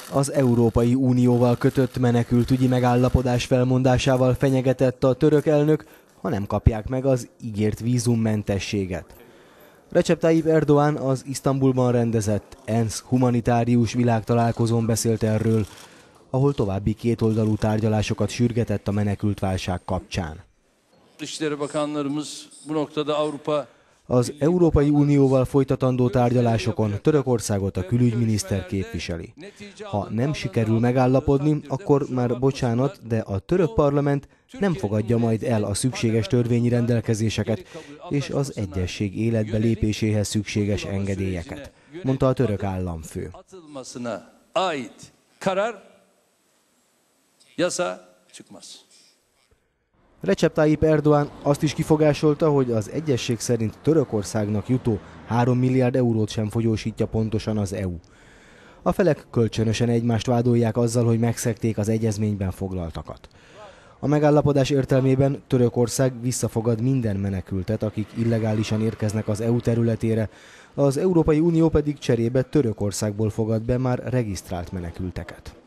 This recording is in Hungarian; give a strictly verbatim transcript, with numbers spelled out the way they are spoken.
Az Európai Unióval kötött menekültügyi megállapodás felmondásával fenyegetett a török elnök, ha nem kapják meg az ígért vízummentességet. Recep Tayyip Erdoğan az Isztambulban rendezett ENSZ humanitárius világtalálkozón beszélt erről, ahol további kétoldalú tárgyalásokat sürgetett a menekültválság kapcsán. Az Európai Unióval folytatandó tárgyalásokon Törökországot a külügyminiszter képviseli. Ha nem sikerül megállapodni, akkor már bocsánat, de a török parlament nem fogadja majd el a szükséges törvényi rendelkezéseket és az egyezség életbe lépéséhez szükséges engedélyeket, mondta a török államfő. Recep Tayyip Erdoğan azt is kifogásolta, hogy az egyezség szerint Törökországnak jutó három milliárd eurót sem folyósítja pontosan az é u. A felek kölcsönösen egymást vádolják azzal, hogy megszegték az egyezményben foglaltakat. A megállapodás értelmében Törökország visszafogad minden menekültet, akik illegálisan érkeznek az é u területére, az Európai Unió pedig cserébe Törökországból fogad be már regisztrált menekülteket.